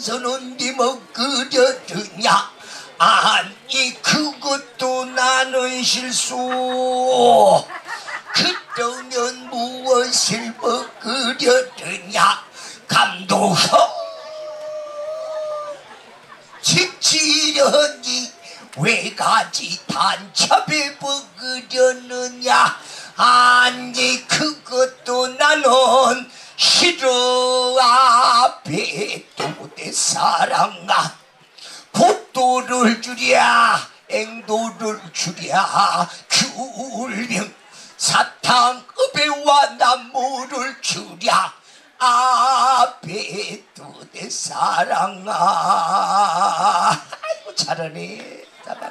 가서는 네 먹으려드냐. 아니 그것도 나는 실수. 그러면 무엇을 먹으려드냐. 감독 지치려니 외가지 단첩에 먹으려느냐. 아니 그것도 나는 싫어. 앞에 또내 사랑아 복도를 주랴 앵도를 주랴 귤병 사탕읍에와 나무를 주랴. 앞에 또내 사랑아. 아이고 잘하네.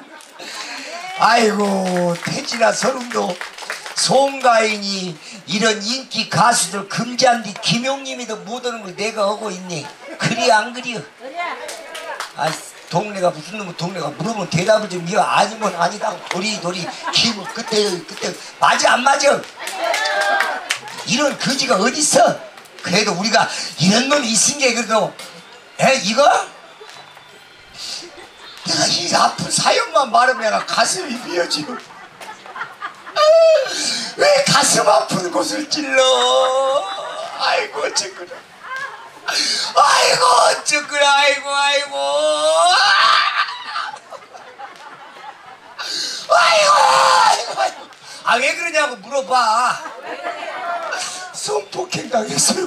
아이고 태진아 서른도 송가인이 이런 인기 가수들 금지한 뒤 김용님이도 못 오는 걸 내가 하고 있니. 그리 안 그리요? 아 동네가 무슨 놈의 동네가 물으면 대답을 좀 이어. 아니면 아니다. 도리도리 김은 그때 맞아 안 맞아? 이런 거지가 어딨어. 그래도 우리가 이런 놈이 있은 게 그래도 이거? 내가 이 아픈 사연만 말하면 내가 가슴이 미어지고. 왜 가슴 아픈 곳을 찔러. 아이고 어쩌구나. 아이고 어쩌구나. 아이고 아 왜 그러냐고 물어봐. 성폭행 당했어요.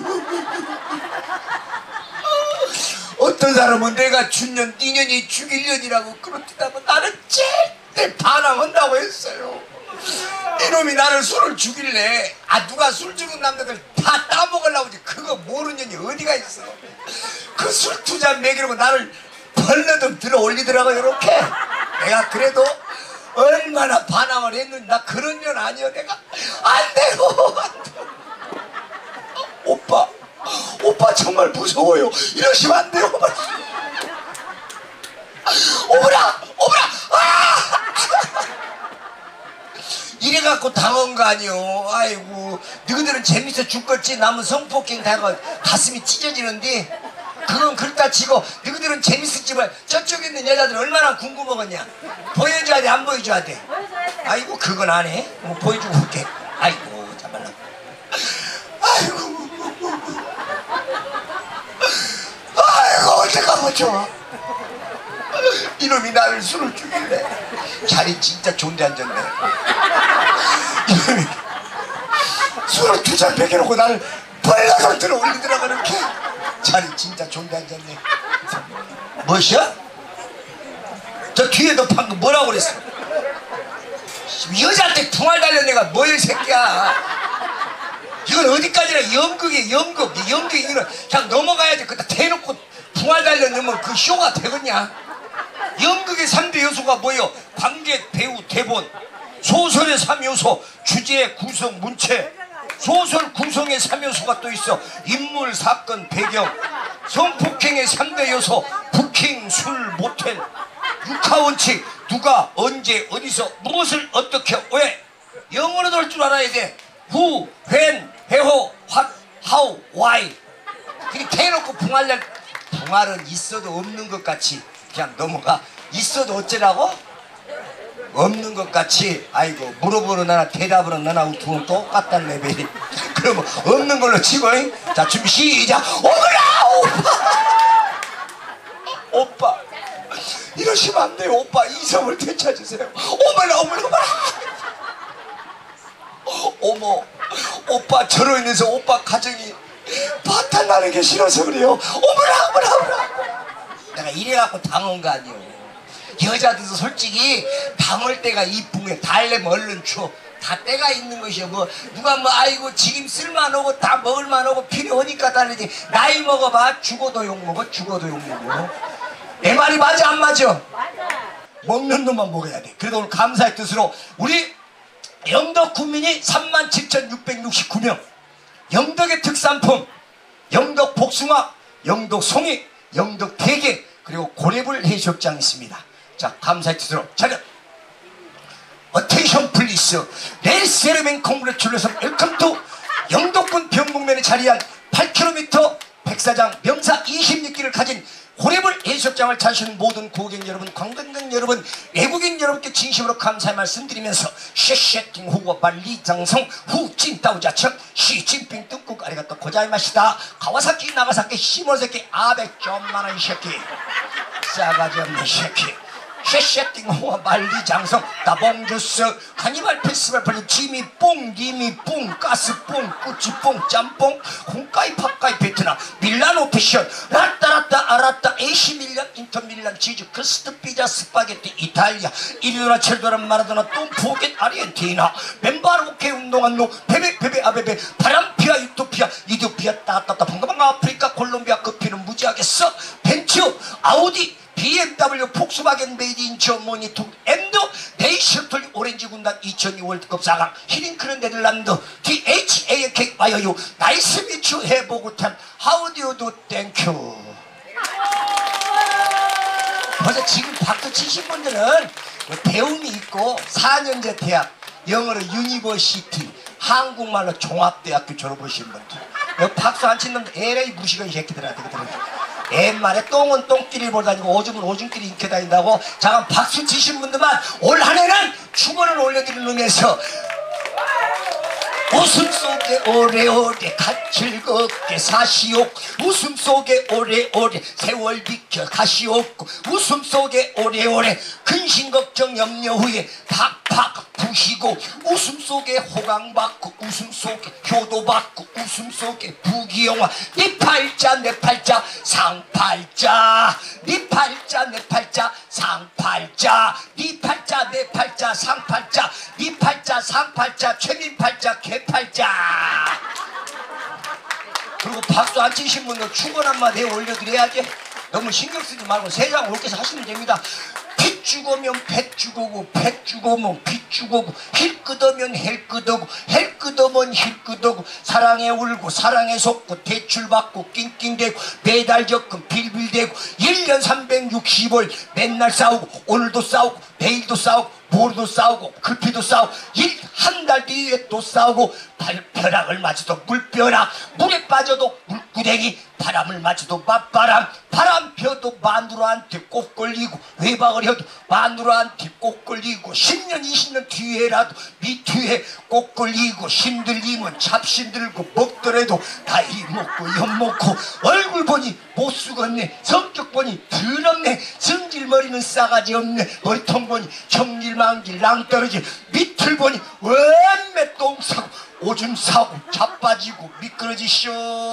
어떤 사람은 내가 준년 니년이 죽일년이라고 그렇다고 나는 절대 반항한다고 했어요. 이놈이 나를 술을 죽일래. 누가 술 주는 남자들 다 따먹으려고 하지. 그거 모르는 년이 어디가 있어. 그 술 두 잔 먹이려고 나를 벌러덩 들어 올리더라고. 이렇게 내가 그래도 얼마나 반항을 했는지. 나 그런 년 아니여. 내가 안 되고 오빠 정말 무서워요. 이러시면 안 돼요. 오므라 이래갖고 당한 거 아니요. 아이고 너희들은 재밌어 죽겠지. 남은 성폭행 당하고 가슴이 찢어지는데 그건 그렇다 치고 너희들은 재밌었지만 저쪽에 있는 여자들 얼마나 궁금하겠냐. 보여줘야 돼 안 보여줘야 돼? 아이고 그건 안 해. 뭐 보여주고 올게. 아이고 잠깐만. 아이고 어떡하면 좋아. 이놈이 나를 술을 죽일래. 자리 진짜 좋은데 앉았네. 이놈이 술을 두 잔 먹여놓고 나를 벌러덩 들어 올리더라고. 이렇게 자리 진짜 좋은데 앉았네. 뭐시야? 저 뒤에 너 방금 뭐라고 그랬어? 여자한테 붕알 달린 애가 뭐야 이 새끼야. 이건 어디까지나 연극이야. 연극 이거는 그냥 넘어가야지. 그다 대놓고 붕알 달려놓으면 그 쇼가 되겠냐. 연극의 3대 요소가 뭐예요? 관객, 배우, 대본. 소설의 3요소 주제, 구성, 문체. 소설 구성의 3요소가 또 있어. 인물, 사건, 배경. 성폭행의 3대 요소 부킹, 술, 모텔. 육하원칙. 누가, 언제, 어디서, 무엇을, 어떻게, 왜. 영어로도 할 줄 알아야 돼. Who, when, where, what, how, why. 그냥 대놓고 붕알은 있어도 없는 것 같이 그냥 넘어가. 있어도 어쩌라고? 없는 것 같이. 아이고 물어보는 나나 대답으로 나나 두분 똑같다는 레벨이. 그러면 없는 걸로 치고. 자 준비 시작. 오므라 오빠 이러시면 안 돼요. 오빠 이성을 되찾으세요. 오므라 어머 오빠 저러 인해서 오빠 가정이 바탕나는 게 싫어서 그래요. 어머나 내가 이래갖고 당한 거 아니요. 여자들도 솔직히 당할 때가 이쁜 게 달래면 얼른 추워. 다 때가 있는 것이요. 뭐 누가 뭐 아이고 지금 쓸만하고 다 먹을만하고 필요하니까 다르지. 나이 먹어봐 죽어도 욕먹어. 내 말이 맞아 안 맞아? 맞아. 먹는 놈만 먹어야 돼. 그래도 오늘 감사의 뜻으로 우리 영덕 국민이 37,669명 영덕의 특산품 영덕 복숭아, 영덕 송이, 영덕 대게 그리고 고래불 해수욕장이 있습니다. 자 감사의 뜻으로 차렷 어텐션 플리스 렐세르맹 콩그레츄레이션 웰컴 투 영덕군 병북면에 자리한 8km 백사장 명사 26기를 가진 고래벌 해수욕장을 찾으신 모든 고객 여러분, 관광객 여러분, 외국인 여러분께 진심으로 감사의 말씀드리면서 쉐쉐팅 후와 만리장성 후진다우자청 시진핑 뚱국 아리가또 고자이마시다. 가와사키 나가사키 시모새끼 아베 좀만한 새끼 싸가지 없는 새끼. 쉐쉐팅 호와 만리장성 다봉주스 카니발 페스티벌 벌린 지미뽕 니미뽕 가스뽕 꾸치뽕 짬뽕 홍까이 팝까이 베트남 밀라노 패션 라따라따 아라따 AC 밀란 인터 밀란 치즈 크스트 피자 스파게티 이탈리아 이리도나 첼도라 마라도나 똥포겟 아르헨티나 멤바르 오케 운동한 노 베베 베베 아베베 바람피아 유토피아 이디오피아 따따따 방가방가 아프리카 콜롬비아 커피는 무지하겠어. 벤츠 아우디 BMW 폭스바겐 메이드 인 저머니 툭 엠도 네이션톨 오렌지 군단 2002 월드컵 4강 히링크는 네덜란드 DHAK 와이어유 나이스 미추 해보구탄 하우디오도 땡큐. 벌써 지금 박수 치신 분들은 배움이 있고 4년제 대학 영어로 유니버시티 한국말로 종합대학교 졸업하신 분들 박수 안 치는 놈들 LA 무시건 새끼들아. 옛말에 똥은 똥끼리 보러 다니고 오줌은 오줌끼리 인켜 다닌다고. 잠깐 박수 치신 분들만 올 한해는 축원을 올려드리는 의미에서 웃음 속에 오래오래 즐겁게 사시오. 웃음 속에 오래오래 세월 비켜 가시옵고 웃음 속에 오래오래 근심 걱정 염려 후에 팍팍 부시고 웃음 속에 호강받고 웃음 속에 효도받고 웃음 속에 부귀영화 네 팔자 내 팔자 상팔자 네 팔자 내 팔자 상팔자 네 팔자 내 팔자 상팔자 네 팔자 상팔자 최민팔자 개팔자. 그리고 박수 안 치신 분들 축원 한마디 올려드려야지. 너무 신경 쓰지 말고 세상 옳게서 하시면 됩니다. 핏 죽으면 뱃 죽오고 뱃 죽으면 핏 죽오고 힐 끄더면 헬 끄더고 헬 끄더면 힐 끄더고 사랑에 울고 사랑에 속고 대출 받고 낑낑대고 매달 적금 빌빌대고 1년 360일 맨날 싸우고 오늘도 싸우고 내일도 싸우고 모레도 싸우고 급히도 싸우고 한 달 뒤에 또 싸우고 벼락을 맞아도 물벼락 물에 빠져도 물구덩이 바람을 맞아도 맞바람 바람 펴도 마누라한테 꼭 걸리고 외박을 해도 마누라한테 꼭 걸리고 10년 20년 뒤에라도 미뒤에 꼭 걸리고 힘들리면 잡신들고 먹더라도 나이 먹고 엿 먹고 얼굴 보니 못쓰겄네 성격 보니 더럽네 성질머리는 싸가지 없네 머리통 보니 청길망길 낭떠러지 밑을 보니 원매 똥 사고 오줌 사고 자빠지고 미끄러지쇼.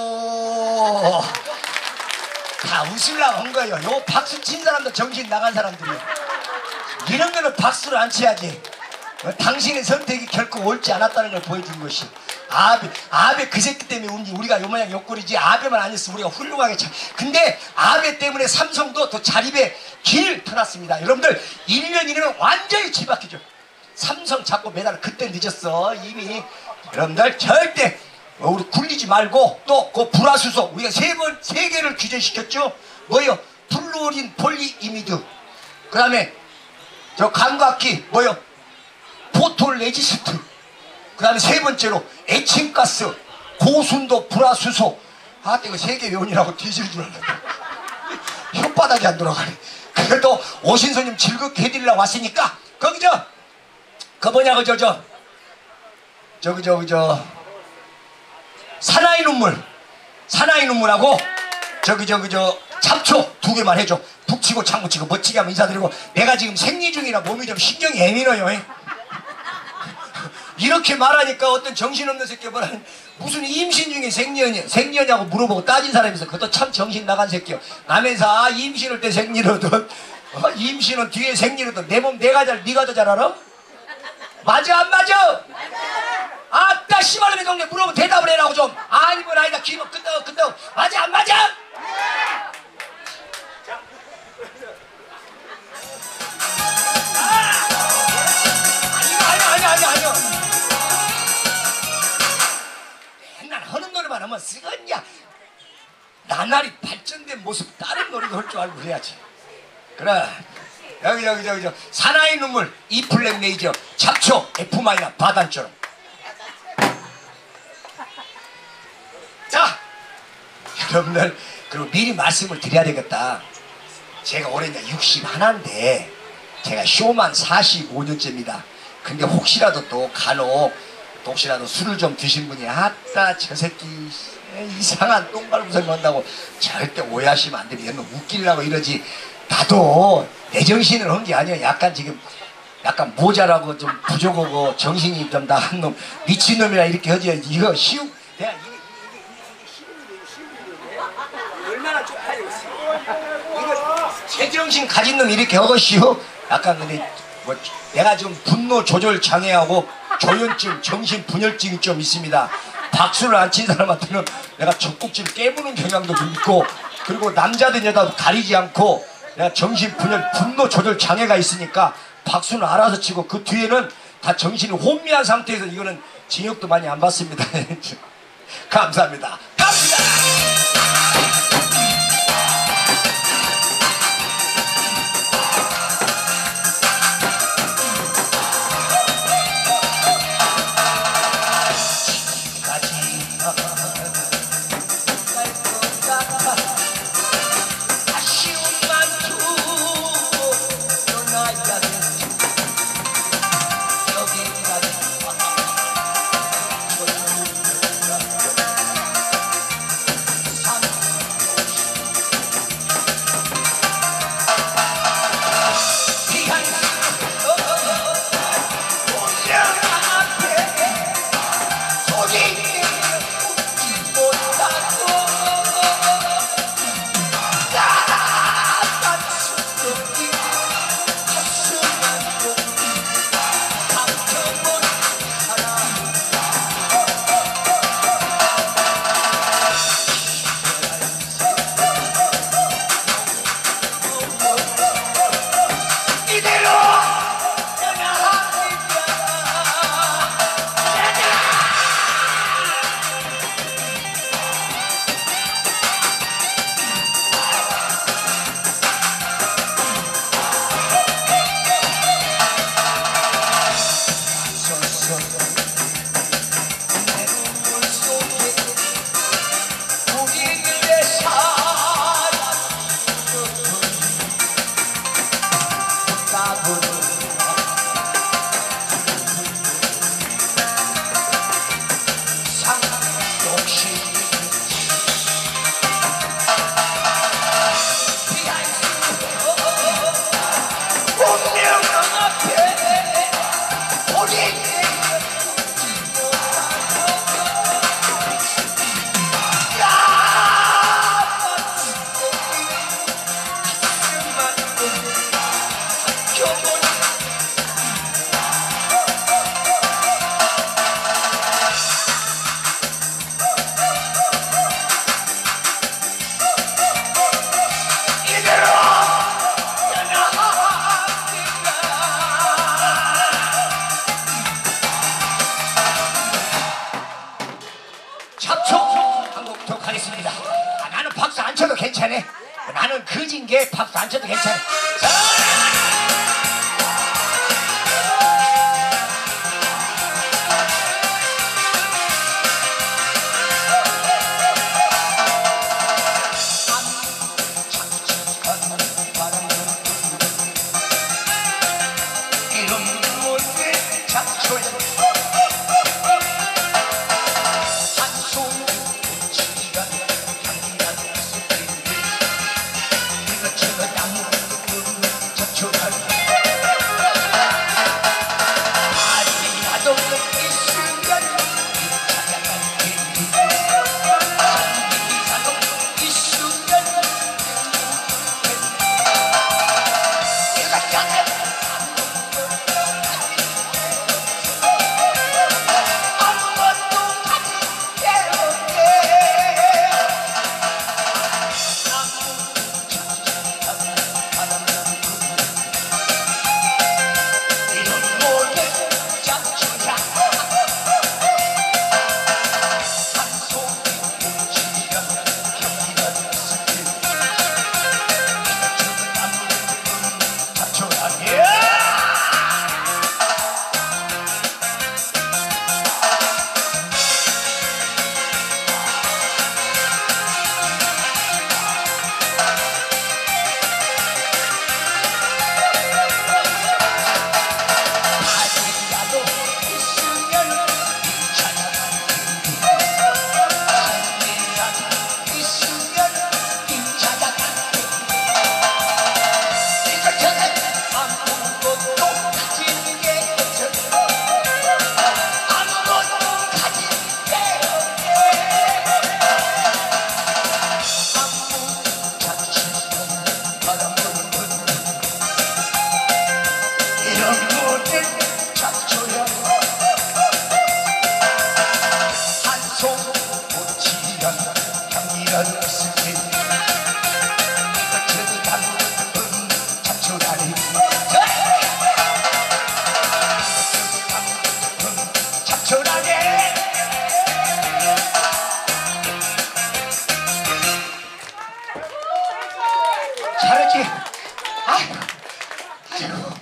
다 웃으려고 한 거예요. 요 박수 친 사람도 정신 나간 사람들이에요. 이런 거는 박수를 안 쳐야지. 당신의 선택이 결코 옳지 않았다는 걸 보여준 것이 아베 그 새끼 때문에 우리가 요 모양 옆구리지. 아베만 아니었으면 우리가 훌륭하게 근데 아베 때문에 삼성도 더 자립의 길을 터놨습니다. 여러분들 1년 이내면 완전히 뒤바뀌죠. 삼성 잡고 매달 그때 늦었어 이미. 여러분들 절대 우리 굴리지 말고 또 그 불화수소 우리가 세 개를 규제시켰죠. 뭐요? 플루오린 폴리이미드 그 다음에 저 감각기 뭐요? 포톨레지스트 그 다음에 세 번째로 에칭가스 고순도 불화수소. 이거 세계 요원이라고 뒤질 줄 알았는데 혓바닥이 안 돌아가네. 그래도 오신손님 즐겁게 해드리려고 왔으니까 거기 그 뭐냐 사나이 눈물하고 잡초 2개만 해줘. 북치고 창구치고 멋지게 하면 인사드리고. 내가 지금 생리 중이라 몸이 좀 신경이 예민해요. 이렇게 말하니까 어떤 정신없는 새끼가 무슨 임신 중에 생리냐고 물어보고 따진 사람이 있어. 그것도 참 정신 나간 새끼야. 남의사 임신할 때 생리거든. 임신은 뒤에 생리거든. 내 몸 내가 네가 더 잘 알아? 맞아 안 맞아? 아따 씨발놈의 동네 물어보면 대답을 해라고 좀. 아니면 아니다 기분 끄떡 맞아 안 맞아? 아니요 맨날 하는 노래만 하면 쓰겄냐. 나날이 발전된 모습 다른 노래도 할 줄 알고 그래야지. 그래 여기 사나이 눈물 E 플랫 메이저 잡초 F 마이너 바단처럼. 자 여러분들 그리고 미리 말씀을 드려야 되겠다. 제가 올해 이제 61인데 제가 쇼만 45년째입니다. 근데 혹시라도 또 간혹 또 혹시라도 술을 좀 드신 분이 아따 저 새끼 이상한 똥발구석 넣는다고 절대 오해하시면 안 됩니다. 얘는 웃기려고 이러지 나도 내 정신을 한 게 아니야. 약간 지금 약간 모자라고 좀 부족하고 정신이 좀 나간 놈 미친놈이라 이렇게 하지. 이거 쉬운 내가 이게 얼마나 쪽팔려. 이거 제정신 가진 놈 이렇게 하고 쉬워. 약간 근데 뭐 내가 좀 분노 조절 장애하고 조현증, 정신 분열증이 좀 있습니다. 박수를 안 친 사람한테는 내가 젖꼭지를 깨무는 경향도 좀 있고, 그리고 남자든 여자도 가리지 않고 내가 정신 분열, 분노 조절 장애가 있으니까 박수는 알아서 치고 그 뒤에는 다 정신이 혼미한 상태에서 이거는 징역도 많이 안 받습니다. 감사합니다. 갑니다. 나는 박수 안 쳐도 괜찮아. 나는 그진 게 박수 안 쳐도 괜찮아. 년 있을 때 어쩌도 담은 잡초라니 잡초라니 잘했지? 아이고 아이고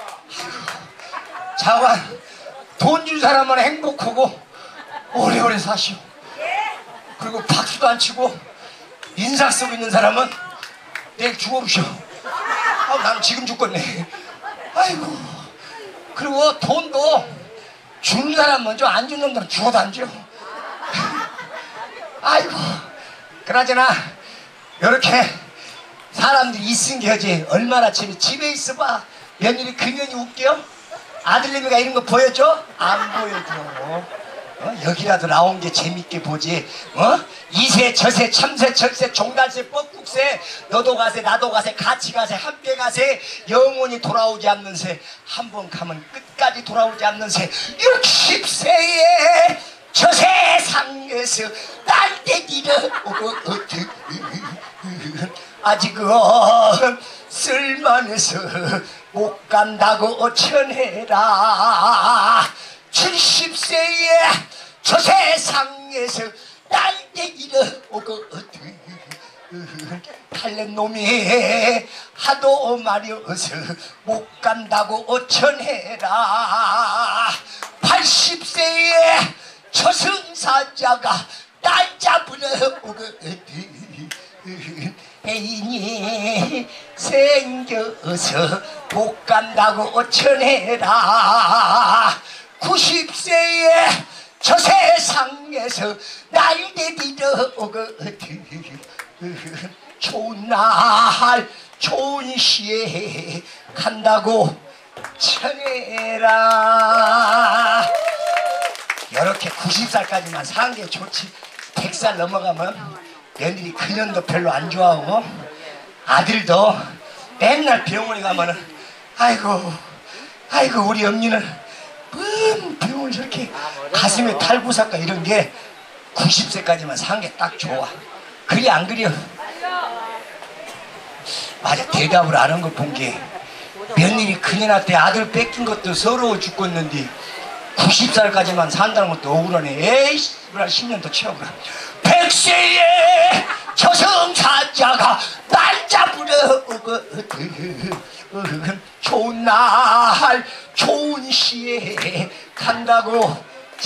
자관 돈 준 사람은 행복하고 오래오래 사시오. 그리고 박수도 안 치고 인사 쓰고 있는 사람은 내일 죽어보시오. 아, 나는 지금 죽겠네. 아이고. 그리고 돈도 주는 사람 먼저 안 주는 놈들은 죽어도 안 줘. 아이고. 그나저나 이렇게 사람들이 있은 게 하지. 얼마나 집에 있어봐. 며느리 그년이 웃겨? 아들내미가 이런 거 보여줘? 안 보여줘. 여기라도 나온 게 재밌게 보지. 이세 저세 참새 철새 종달새 뻐국새 너도 가세 나도 가세 같이 가세 함께 가세 영원히 돌아오지 않는 새 한 번 가면 끝까지 돌아오지 않는 새 60세에 저 세상에서 날때기를 아직은 쓸만해서 못 간다고 전해라. 70세에 저 세상에서 날때기를 달랜 놈이 하도 마려서 못 간다고 전해라. 80세에 저승사자가 날 잡으러 애인이 생겨서 못 간다고 전해라. 90세에 저 세상에서 날 데리러 좋은 날 좋은 시에 간다고 전해라. 이렇게 90살까지만 사는 게 좋지. 100살 넘어가면 며느리 그년도 별로 안 좋아하고 아들도 맨날 병원에 가면은 아이고 우리 엄니는 병원을 저렇게 가슴에 탈구삭과 이런 게 90세까지만 산 게 딱 좋아. 그리 안 그려? 맞아. 대답을 안 한 걸 본 게 며느리 그년한테 아들 뺏긴 것도 서러워 죽겠는데 90살까지만 산다는 것도 억울하네. 에이씨 10년 더 채워보라. 100세에 저승사자가 날 잡으러 좋은 날 좋은 시에 간다고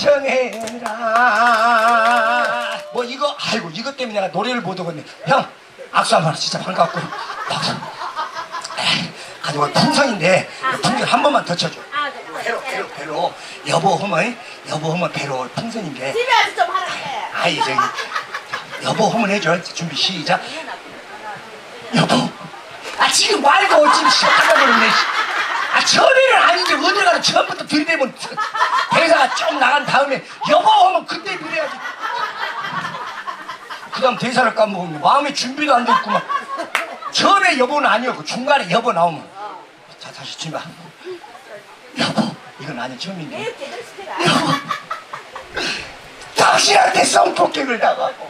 전해라. 뭐 이거 아이고 이것 때문에 내가 노래를 못 하겠네. 형 악수 한번 진짜 반갑고 박수. 가지고 풍선인데 풍선 한 번만 더 쳐줘. 배로 여보 하면 배로 풍선인데 집에 와서 좀 하라게. 아이 저기 여보 하면 해줘. 준비 시작. 여보 지금 말고 지금 시작하려버렸네. 처음에는 아니지. 어딜 가도 처음부터 들이대면 대사가 좀 나간 다음에 여보 하면 그때 그래야지. 그 다음 대사를 까먹으면 마음의 준비도 안 됐구만. 처음에 여보는 아니었고 중간에 여보 나오면 자 다시 준비. 여보 이건 아니 처음인데. 여보 당신한테 성폭행을 당하고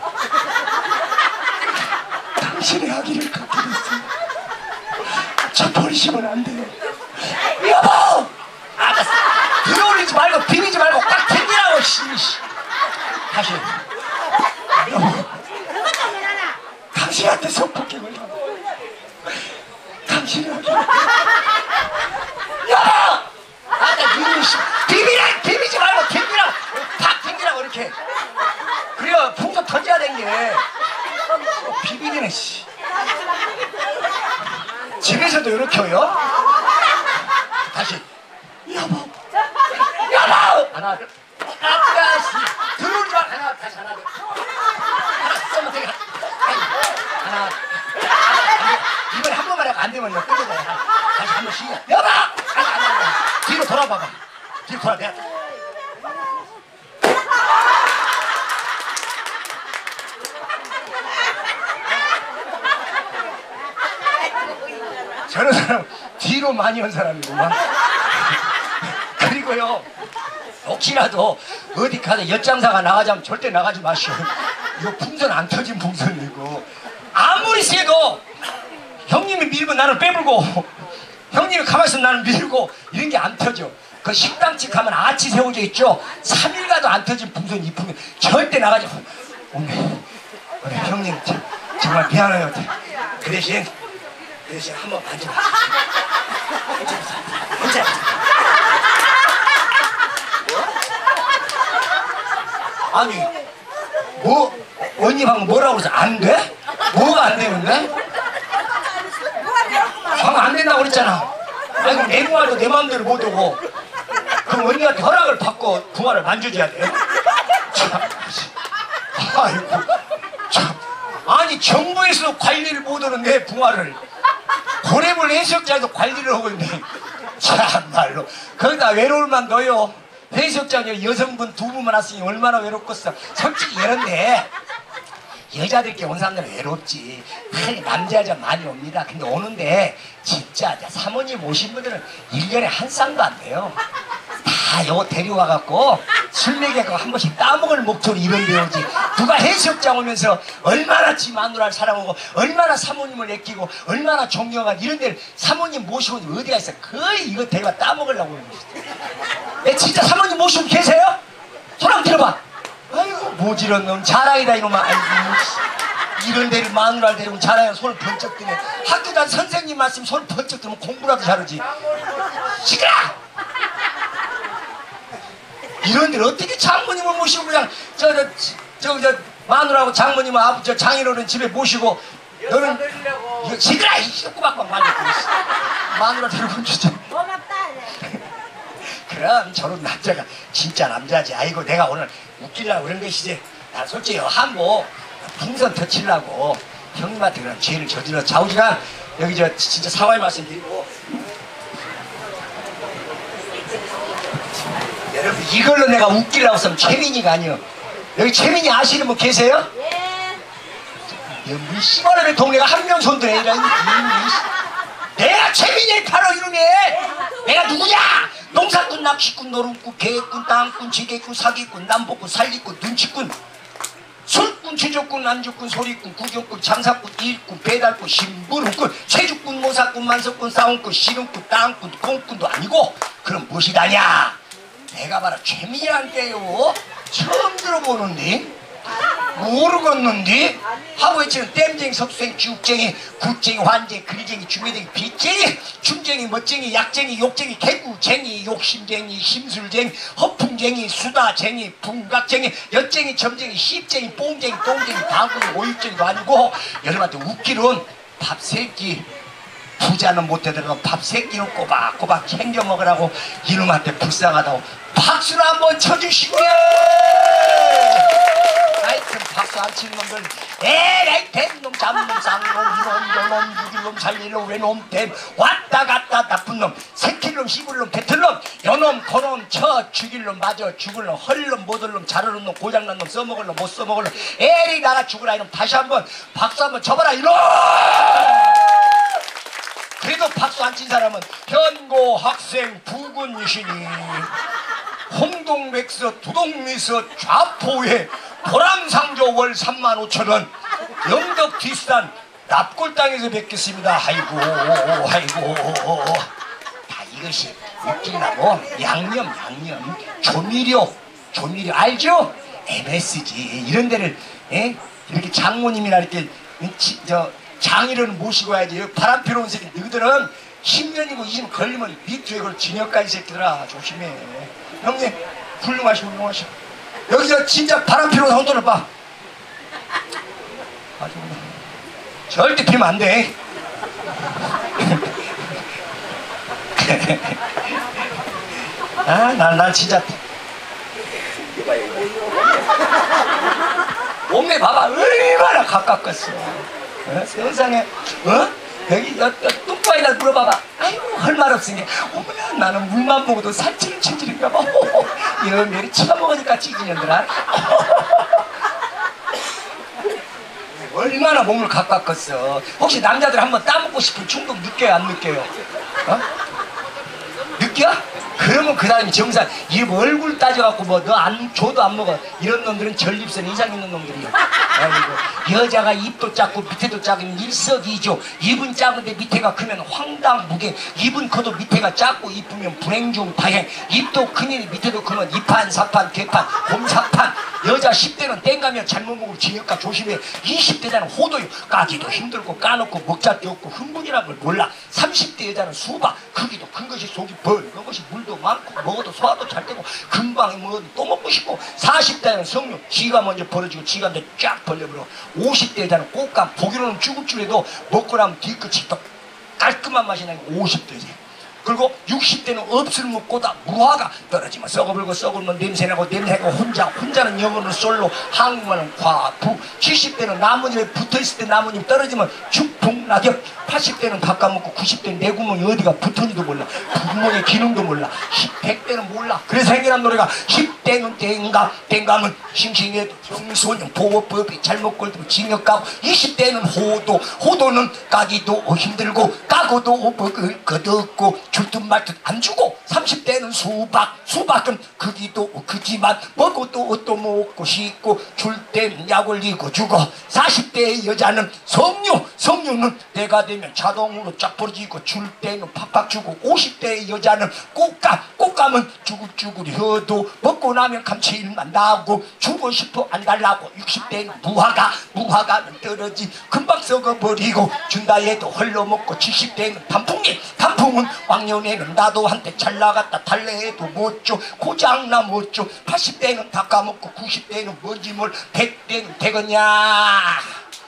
당신의 아기를 갖게 됐어요. 저 버리시면 안 돼요. 여보! 알았어. 들어올리지 말고 비비지 말고 딱 댕기라고. 다시. 여보. 당신한테 성폭행을 당하고 당신의 아기. 여보! 비비지 말고 댕기라고. 팍 댕기라고 이렇게. 그래야 풍선 터져야 된 게. 비비기는 씨. 집에서도 이렇게 해요? 다시 여보 하나 둘 들어오지 마. 다시 하나 둘 하나 이번에 한 번만 하고 안 되면요 끝내자. 다시 한 번 시작. 여보 뒤로 돌아봐봐. 뒤로 돌아. 내가 저런 사람 뒤로 많이 온 사람이구만. 그리고요 혹시라도 어디 가서 엿장사가 나가자면 절대 나가지 마시오. 이거 풍선 안 터진 풍선이고 아무리 세도 형님이 밀면 나는 빼불고 형님이 가만히 있으면 나는 밀고 이런 게 안 터져. 그 식당집 가면 아치 세워져 있죠. 3일 가도 안 터진 풍선 이 풍선 절대 나가지. 그래 형님 정말 미안해요. 그 대신 한번 만져봐. 괜찮아. 아니 뭐 언니 방금 뭐라고 그랬어? 안 돼? 뭐가 안 되는데? 방금 안 된다고 그랬잖아. 아이고 내 붕어도 내 마음대로 못 오고 그럼 언니한테 허락을 받고 붕어를 만져줘야 돼. 참, 아이고 참. 아니 정부에서 관리를 못 하는 내 붕어를 고래물 해수욕장에서 관리를 하고 있네. 참말로 거기다 외로울만 넣어요. 해수욕장에 여성분 2분만 왔으니 얼마나 외롭겠어. 솔직히 이런데 여자들끼리 온 사람들은 외롭지. 빨리 남자 여자 많이 옵니다. 근데 오는데 진짜 사모님 오신 분들은 1년에 한 쌍도 안 돼요. 다 요 데려와갖고 술 먹여갖고 한 번씩 따먹을 목소리 이런 데 오지. 누가 해수욕장 오면서 얼마나 지 마누라를 사랑하고 얼마나 사모님을 아끼고 얼마나 존경하고 이런 데를 사모님 모시고 어디가 있어. 거의 이거 데려와 따먹으려고 오는 거지. 진짜 사모님 모시고 계세요? 손 한번 들어봐. 아이고 모지런 놈 자랑이다 이놈아. 아이고 이런 데를 마누라를 데리고 자랑해. 손을 번쩍 드네. 학교 다닌 선생님 말씀 손을 번쩍 들면 공부라도 잘하지. 시끄러! 이런 데를 어떻게 장모님을 모시고 그냥 저 마누라하고 장모님은 아버지 장인어른 집에 모시고 너는 이거 시끄러! 이 꼬박꼬박 말렸고 마누라 데리고 주죠. 고맙다. 그럼 저런 남자가 진짜 남자지. 아이고 내가 오늘 웃기려고 그런 것이지. 나 솔직히 한번 풍선 터치려고 형님한테 그런 죄를 저질러 좌우지간 여기 저 진짜 사과의 말씀드리고 여러분 이걸로 내가 웃기려고 했으면 최민이가 아니요. 여기 최민이 아시는 분 계세요? 예. 우리 시골의 동네가 한 명 손들어. 내가 최민이 바로 이름이. 내가 누구냐? 농사꾼, 낚시꾼, 노름꾼, 계획꾼, 땅꾼, 지게꾼, 사기꾼, 남복꾼, 살리꾼, 눈치꾼, 술꾼, 제조꾼, 안주꾼, 소리꾼, 구경꾼, 장사꾼, 일꾼, 배달꾼, 신부름꾼, 최주꾼, 모사꾼, 만석꾼, 싸움꾼, 씨름꾼, 땅꾼, 공꾼도 아니고 그럼 무엇이다냐? 내가 바로 최민이란게요. 처음 들어보는데 모르겠는데 하고 있지는 땜쟁이, 석수쟁이, 죽쟁이, 굿쟁이, 환쟁이, 그리쟁이, 주매쟁이, 빚쟁이, 춤쟁이, 멋쟁이, 약쟁이, 욕쟁이, 개구쟁이, 욕심쟁이, 심술쟁이, 허풍쟁이, 수다쟁이, 분각쟁이, 엿쟁이, 점쟁이, 씹쟁이, 뽕쟁이, 똥쟁이, 방구쟁이, 오육쟁이도 아니고 여러분한테 웃기론 밥 3끼 부자는 못되더라도 밥 3끼는 꼬박꼬박 챙겨 먹으라고 이놈한테 불쌍하다고 박수를 한번 쳐주시고요. 하여튼 박수 안 치는 놈들 에라이 뱀놈 잡놈 쌍놈 이놈 저놈 죽일놈 살릴놈 외놈 뱀 왔다 갔다 나쁜 놈 새킬놈 씹을놈 뱉을놈 여놈 고놈 쳐 죽일놈 맞아 죽을놈 헐놈 못할놈 자르는 놈 고장난 놈 써먹을놈 못 써먹을놈 에라이 나가 죽으라 이놈 다시 한번 박수 한번 쳐봐라 이놈. 그래도 박수 안 친 사람은 현고 학생 부군이시니 홍동백서 두동미서 좌포회 보람상조 월 35,000원 영덕 뒷산 납골 땅에서 뵙겠습니다. 아이고 다 이것이 웃기려고 양념 조미료 알죠? MSG 이런 데를 이렇게 장모님이나 이렇게 장인을 모시고 와야지. 바람 피러온 새끼 너희들은 10년이고 20년 걸리면 밑에 그걸 진역까지 새끼들아 조심해. 형님 훌륭하시오. 여기서 진짜 바람 피러온 손들을 봐. 아주 절대 피면 안 돼. 난 진짜 몸매 봐봐 얼마나 가깝겠어. 세상에 여기 뚱바에다 물어봐봐. 아이고 할 말 없으니 어머나 나는 물만 먹어도 살찌는 체질인가 봐. 이런 메리 쳐먹으니까 찌지년들아. 얼마나 몸을 가깝겠어. 혹시 남자들 한번 따먹고 싶은 충동 느껴요 안 느껴요? 느껴? 그럼 그러면 그 사람이 정상. 이 얼굴 따져갖고 뭐 너 안 줘도 안 먹어. 이런 놈들은 전립선 이상 있는 놈들이야. 아이고, 여자가 입도 작고 밑에도 작으면 일석이조. 입은 작은데 밑에가 크면 황당무계. 입은 커도 밑에가 작고 이쁘면 불행중 다행. 입도 크니 밑에도 크면 이판 사판 개판 곰사판. 여자 10대는 땡가면 잘못 먹으면 징역가 조심해. 20대자는 호도요. 까기도 힘들고 까놓고 먹자 데 없고 흥분이라는 걸 몰라. 30대 여자는 수박. 크기도 큰 것이 속이 벌건 것이 물도 많고 먹어도 소화도 잘 되고 금방 먹어도 또 먹고 싶고. 40대는 성욕. 지가 먼저 벌어지고 지가 먼저 쫙 벌려버려. 50대 여자는 꽃감. 보기로는 쭈글쭈글해도 먹고 나면 뒤끝이 또 깔끔한 맛이 나는 50대지. 그리고 60대는 없을 먹고다 무화가 떨어지면 썩어버리고 썩으면 냄새나고 냄새나고 혼자는 영어는 솔로 한국말은 과부. 70대는 나뭇잎에 붙어있을 때 나뭇잎 떨어지면 축풍낙엽. 80대는 바꿔먹고 90대는 내 구멍이 어디가 붙은지도 몰라. 구멍의 기능도 몰라. 100대는 몰라. 그래서 생겨난 노래가 10대는 땡감은 싱싱해도 청소년 보호법이 잘못 걸리면 징역 가고. 20대는 호도는 까기도 힘들고 까고도 먹을 것 없고 줄듯 말듯 안 주고. 30대는 수박은 크기도 크지만 먹어도 또 먹고 싶고 줄 땐 약 올리고 주고. 40대의 여자는 성류는 때가 되면 자동으로 쫙 벌어지고 줄 때는 팍팍 주고. 50대의 여자는 꽃감은 쭈글쭈글해도 먹고 나면 감칠맛 나고 주고 싶어 안 달라고. 60대는 무화과는 떨어지 금방 썩어버리고 준다 해도 헐러 먹고. 70대는 단풍은 왕년에는 나도 한때 잘 나갔다 달래해도 못 줘. 고장나 못 줘. 80대는 다 까먹고 90대는 뭔지 뭘. 100대는 되겠냐.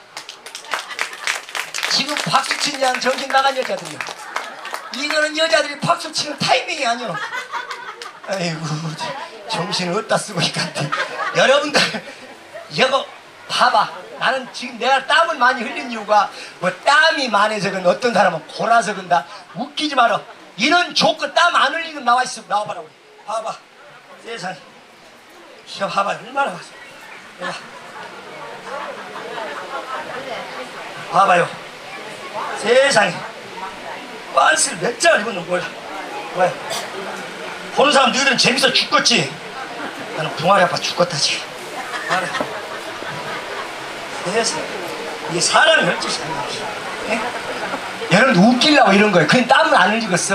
지금 박수치는 양 정신 나간 여자들이야. 이거는 여자들이 박수치는 타이밍이 아니야. 아이고 정신을 어디다 쓰고 있간데. 여러분들 이거 봐봐. 나는 지금 내가 땀을 많이 흘린 이유가 뭐 땀이 많아서 그런 어떤 사람은 골아서 그런다. 웃기지 마라. 이런 조건 땀 안 흘리고 나와있어. 나와봐라 우리. 봐봐. 세상에. 봐봐 얼마나 왔어. 봐봐요. 세상에. 빤스를 몇 장을 입었는 몰라. 왜? 보는 사람 너희들은 재밌어 죽겠지. 나는 붕아리 아파 죽겠다지. 알아. 세상에. 이게 사람이 할 짓이 아니야. 여러분들 웃기려고 이런 거예요. 그냥 땀을 안 흘리겠어?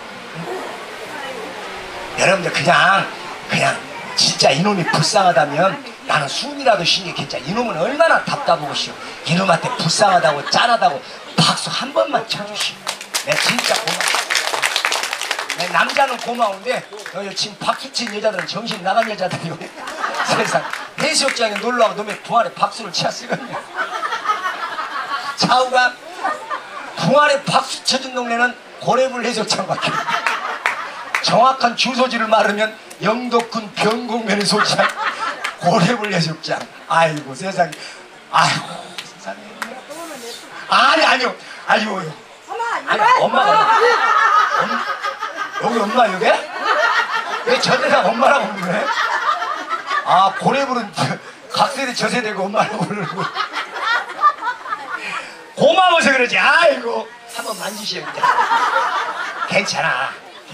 여러분들 그냥 진짜 이놈이 불쌍하다면 나는 숨이라도 쉬는 게 괜찮아. 이놈은 얼마나 답답하고 싫어. 이놈한테 불쌍하다고 짠하다고 박수 한 번만 쳐주시오. 내가 진짜 고마워. 내 남자는 고마운데 지금 박수 친 여자들은 정신 나간 여자들이요. 세상 해수욕장에 놀러가고 놈의 부활에 박수를 치아 쓰거든요. 좌우가 부활에 박수 쳐준 동네는 고래물 해수욕장밖에. 정확한 주소지를 말하면 영덕군 변곡면에 소지한 고래물 해수욕장. 아이고 세상에. 아이고 세상에. 아니요. 아이고. 아니 엄마가 여기 엄마 여기? 왜 저대가 엄마라고 부르네? 아 고래물은 각설이 저세대고 엄마라고 부르고. 고마워서 그러지. 아이고 한번 만지시오. 괜찮아.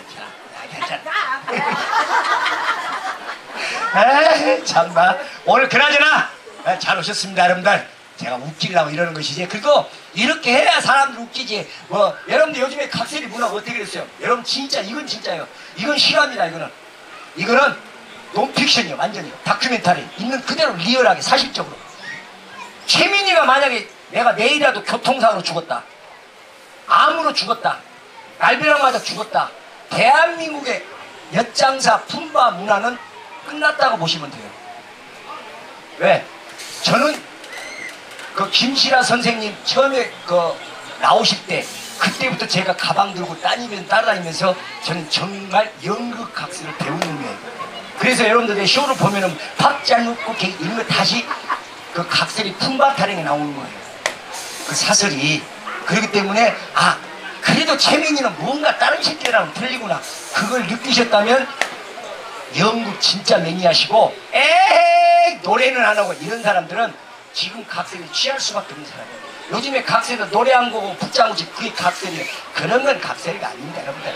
에이 참나. 오늘 그나저나 잘 오셨습니다 여러분들. 제가 웃기려고 이러는 것이지. 그리고 이렇게 해야 사람들 웃기지. 뭐 여러분들 요즘에 각설이 문화가 어떻게 그랬어요? 여러분 진짜 이건 진짜예요. 이건 실화입니다. 이거는 논픽션이요. 완전히 다큐멘터리 있는 그대로 리얼하게 사실적으로. 최민희가 만약에 내가 내일이라도 교통사고로 죽었다, 암으로 죽었다, 날벼락 맞아 죽었다, 대한민국의 엿장사 품바 문화는 끝났다고 보시면 돼요. 왜? 저는 그 김시라 선생님 처음에 나오실 때 그때부터 제가 가방 들고 따라다니면서 저는 정말 연극학습을 배운 놈이에요. 그래서 여러분들 내 쇼를 보면은 박잘 놓고 이런 거 다시 그 각설이 품바 타령에 나오는 거예요. 그 사설이. 그렇기 때문에 그래도 최민희는 뭔가 다른 새끼랑 틀리구나. 그걸 느끼셨다면 연극 진짜 매니아시고, 에이 노래는 안 하고 이런 사람들은 지금 각설이 취할 수밖에 없는 사람이에요. 요즘에 각설이 노래 한 거고 붙장구지 그게 각설이에요. 그런 건 각설이가 아닙니다 여러분들.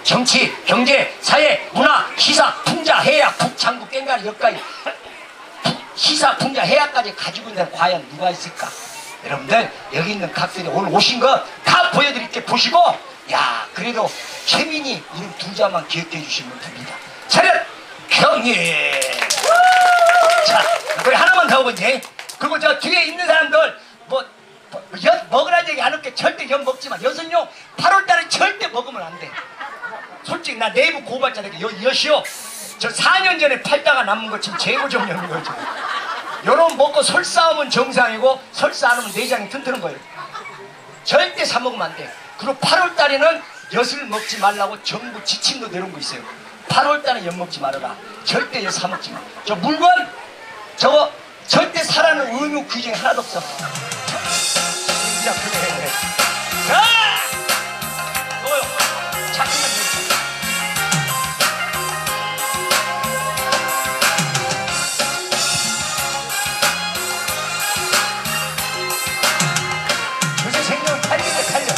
정치, 경제, 사회, 문화, 시사, 풍자, 해약, 북창국, 깽가리, 역가리, 시사, 풍자, 해약까지 가지고 있는 과연 누가 있을까? 여러분들 여기 있는 각설이 오늘 오신 거 다 보여드릴게. 보시고 야 그래도 최민희 이름 두 자만 기억해 주시면 됩니다. 차렷 경례. 자 우리 하나만 더 보지. 그리고 저 뒤에 있는 사람들 엿 먹으라는 얘기 안 할게. 절대 엿 먹지마. 엿은요 8월달에 절대 먹으면 안 돼. 솔직히 나 내부 고발자들에게 엿이요 저 4년 전에 팔다가 남은 거 지금 재고 좀 여는 거죠. 요런 먹고 설사하면 정상이고 설사 안 하면 내장이 튼트는 거예요. 절대 사 먹으면 안 돼. 그리고 8월달에는 엿을 먹지 말라고 정부 지침도 내놓은 거 있어요. 8월달에 엿 먹지 말아라. 절대 엿 사 먹지 마. 저 물건 저거 절대 사라는 의무 규정이 하나도 없어. 자, 그래. 자, 너요. 잠깐만. 요새 생명을 달리는데 달려.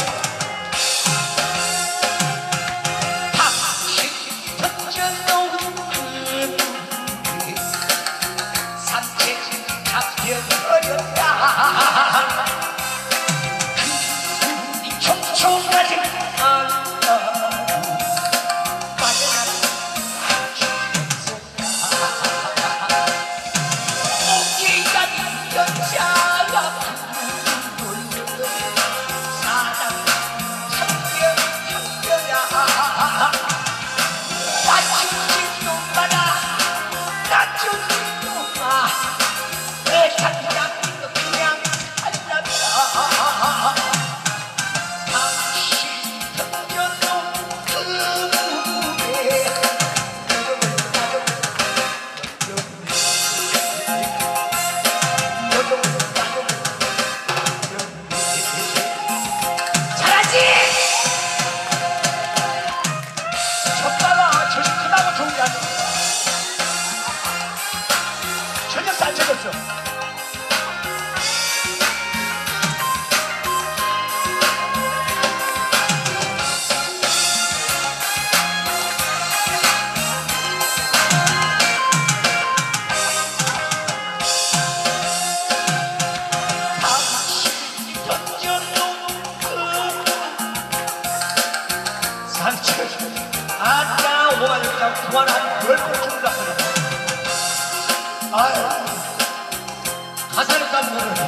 가사를 까먹는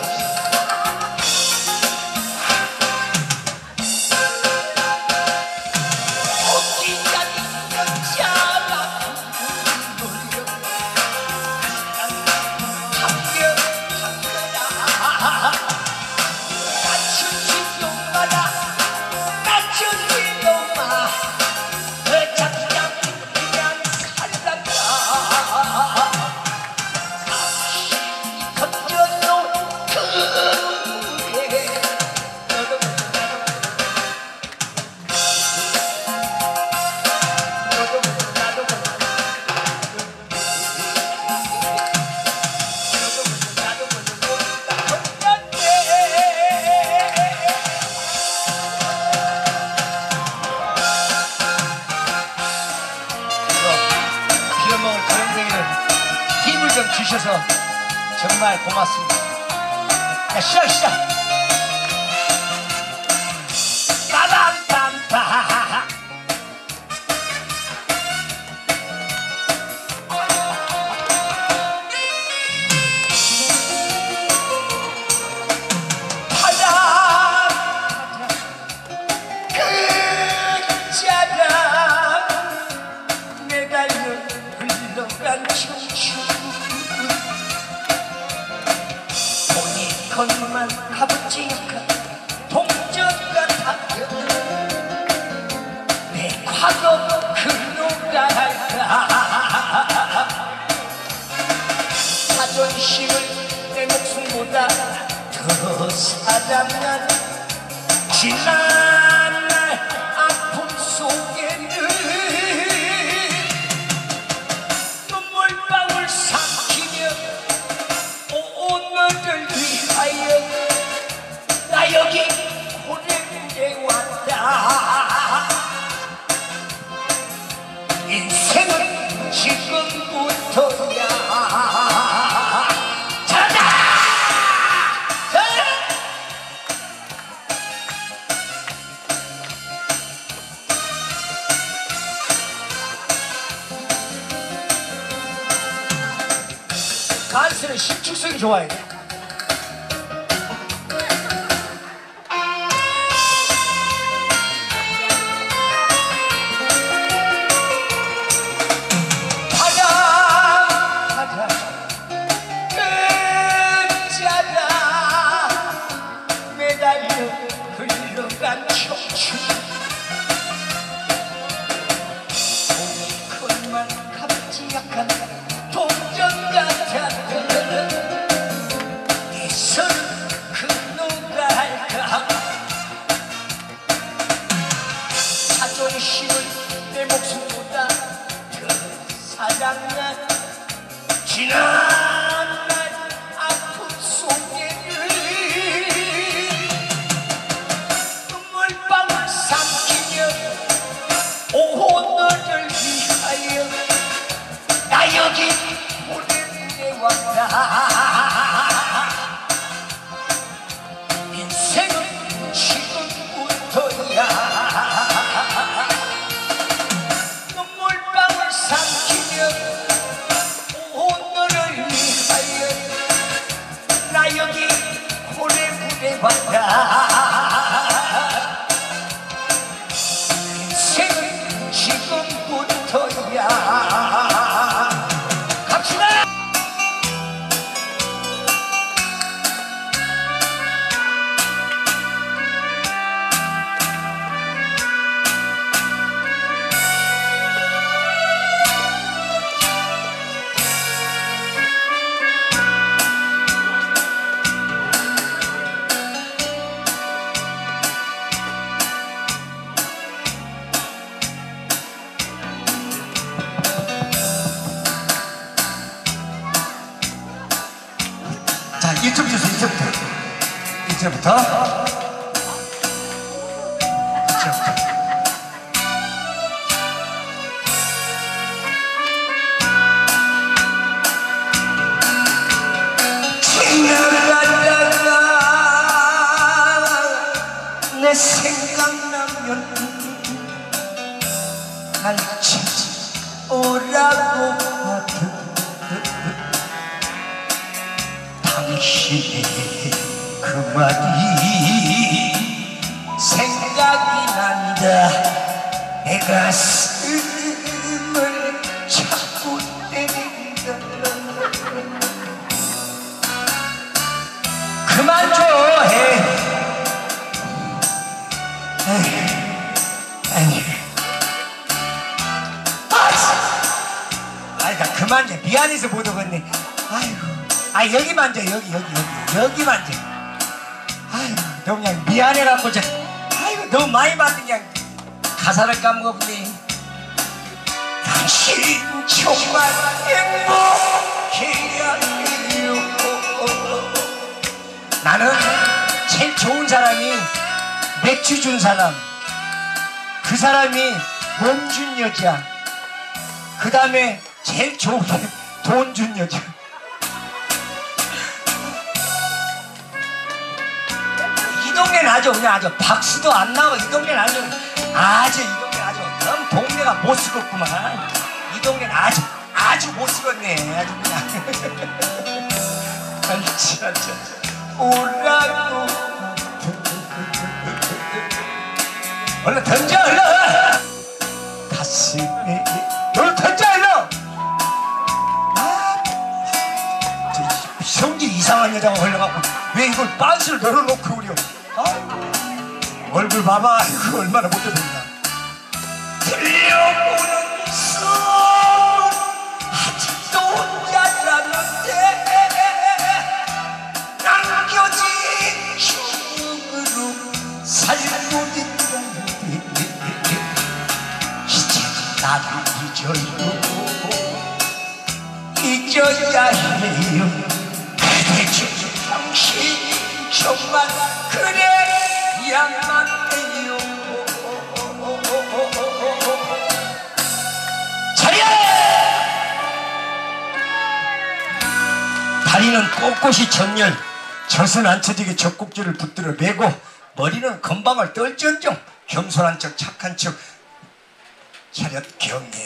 주셔서 정말 고맙습니다. 자, 시작! 빠밤빰빠 파자 끝자락 매달려 흘러간 춤추 건만 가볍지 약한 동전 같아 내 과거 그누가 할까 자존심을 내 목숨보다 더 사랑한 지난 날 아픔 속에는 눈물방울 삼키며 오늘을 나 여기 오랜데 왔다 인생은 지금부터야. 잘한다. 간수는 신축성이 좋아야 돼. 내 목숨보다 더 사랑한 지난날 아픔 속에는 눈물방울 삼키며 오늘을 위하여 나 여기 오랜만에 왔다. 인생은 지금부터야. 삼키며 오늘을 위하여 나 여기 오래오래 왔다. 인생은 지금부터야. 갑시다. 자, 이쪽 주세요. 이제부터. 지나가다가 내 생각나면 날 찾아오라고 하던 당신의 그 말이 생각이 난다. 내 가슴을 자꾸 때린다. 그만 좀 해. 아이가 그만 해. 미안해서 못 오겠네. 아이고. 아, 여기 만져. 여기 만져. 아이고, 너 그냥 미안해갖고 아이고, 너무 많이 받은 그냥 가사를 까먹었네. 당신 정말 행복해야 해요. 나는 제일 좋은 사람이 맥주 준 사람, 그 사람이 몸 준 여자, 그 다음에 제일 좋은 게 돈 준 여자. 이 동네는 아주 박수도 안 나와. 이 동네는 이 동네는 너무 동네가 못 쓰겠구만. 이 동네는 아주 못 쓰겠네. 아주 그냥. 아이, 참. 오라고 얼른 던져, 얼른! 가슴에 얼른 던져, 얼른! 성질 이상한 여자가 걸려갖고 왜 이걸 빤스를 널어놓고 그려. 얼굴 봐봐. 이거 얼마나 못되겠나. 들려오는 소문 아직도 혼자라는데 남겨진 추억으로 살고 있다는데 이제 나를 잊어야 해요. 그대 당신 정말 그래야만 해요. 자리야! 머리는 꼿꼿이 전열 젖은 안 쳐지게 젖꼭지를 붙들어 매고 머리는 건방을 떨지언정 겸손한 척 착한 척 차렷 경례.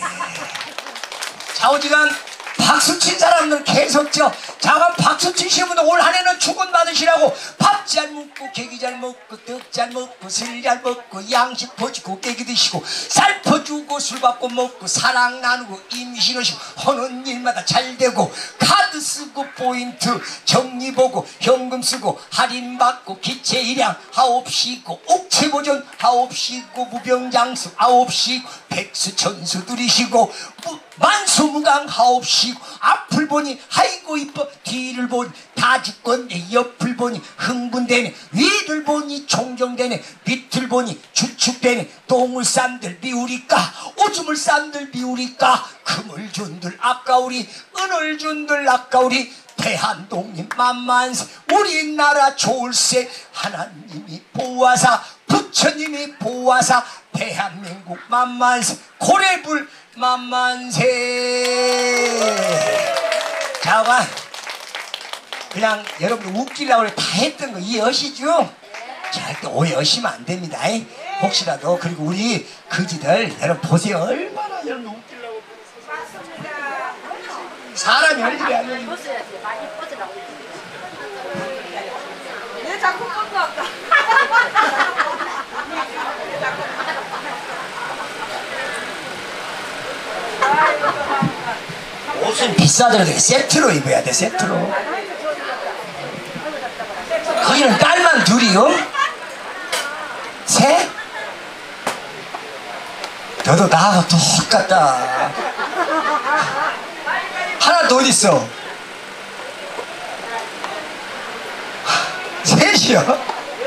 좌우지간 박수친 사람들 계속 자관 박수 치시는 분들 올 한해는 축원 받으시라고 밥 잘 먹고 계기 잘 먹고 떡 잘 먹고 술 잘 먹고 양식 퍼주고 깨기 드시고 쌀 퍼주고 술 받고 먹고 사랑 나누고 임신하시고 하는 일마다 잘 되고 카드 쓰고 포인트 정리 보고 현금 쓰고 할인 받고 기체 일량 하옵시고 옥체 보존 하옵시고 무병장수 하옵시고 백수천수 누리시고 만수무강 하옵시고 앞을 보니 아이고 이뻐 뒤를 보니 다 죽건데 옆을 보니 흥분되네 위를 보니 총정되네 밑을 보니 주축되네 똥을 싼들 미우리까 오줌을 싼들 미우리까 금을 준들 아까우리 은을 준들 아까우리 대한독립 만만세 우리나라 좋을세 하나님이 보아사 부처님이 보아사 대한민국 만만세 고래불 만만세. 자가 그냥 여러분 웃기려고 다 했던 거 이해하시죠? 절대 오해하시면 안 됩니다. 혹시라도. 그리고 우리 그지들 여러분 보세요. 얼마나 여러분 웃기려고. 사람이 얼굴이 안 되는 얘 자꾸 꺾어왔다. 옷은 비싸더라도 세트로 입어야 돼. 세트로. 거기는 딸만 둘이요? 셋? 너도 나하고 똑같다. 하나 더 어딨어? 셋이요?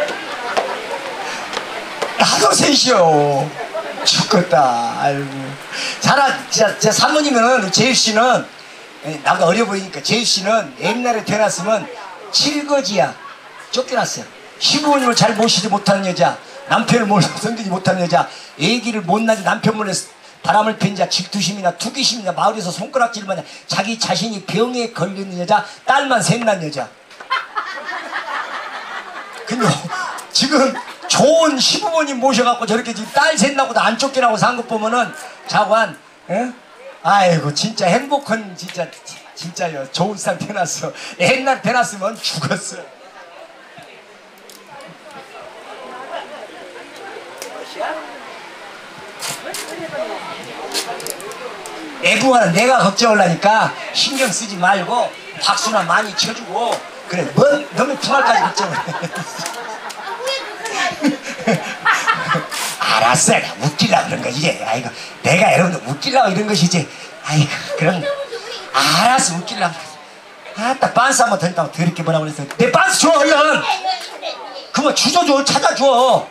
나도 셋이요. 죽겠다. 아이고. 자라, 제 사모님은, 제유씨는, 나보다 어려 보이니까, 제유씨는 옛날에 태어났으면 7거지야. 쫓겨났어요. 시부모님을 잘 모시지 못하는 여자, 남편을 섬기지 못하는 여자, 애기를 못 낳지 남편 몰래 바람을 핀 자, 질투심이나 투기심이나 마을에서 손가락질만 자기 자신이 병에 걸리는 여자, 딸만 셋 난 여자. 근데 지금 좋은 시부모님 모셔갖고 저렇게 지금 딸 셋 낳고도 안 쫓겨나고 산 것 보면은 자관, 에? 아이고 진짜 행복한 진짜요. 좋은 사람 태어났어. 옛날 태어났으면 죽었어. 애부하는 내가 걱정을 하니까 신경 쓰지 말고 박수나 많이 쳐주고 그래. 너무 풍할까지 걱정을 해. 알았어. 웃기려고 그런 거지. 아이고 내가 여러분들 웃기려고 이런 것이지. 아이고 그럼 알았어. 웃기려고. 아따 빤스 한번 던졌다고 더럽게 뭐라고 그랬어. 내 빤스 줘 얼른. 그거 주워줘. 찾아줘.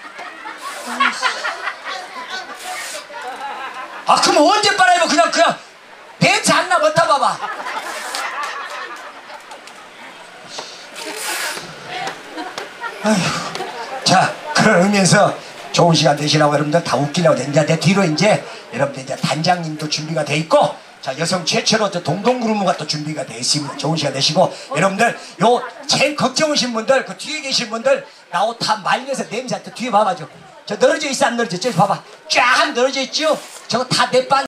아 그럼 언제 빨아입어. 그냥 벤츠 안 나고 타봐봐. 아휴. 자 그런 의미에서 좋은 시간 되시라고 여러분들 다 웃기려고 이제 내 뒤로 이제 여러분들 이제 단장님도 준비가 돼 있고 자 여성 최초로 동동그루무가 또 준비가 돼 있습니다. 좋은 시간 되시고 여러분들 요 제일 걱정하신 분들 그 뒤에 계신 분들 나 옷 다 말려서 냄새 또 뒤에 봐봐줘. 저 늘어져 있어 안 늘어져? 저기 봐봐. 쫙 늘어져 있죠? 저거 다 내 반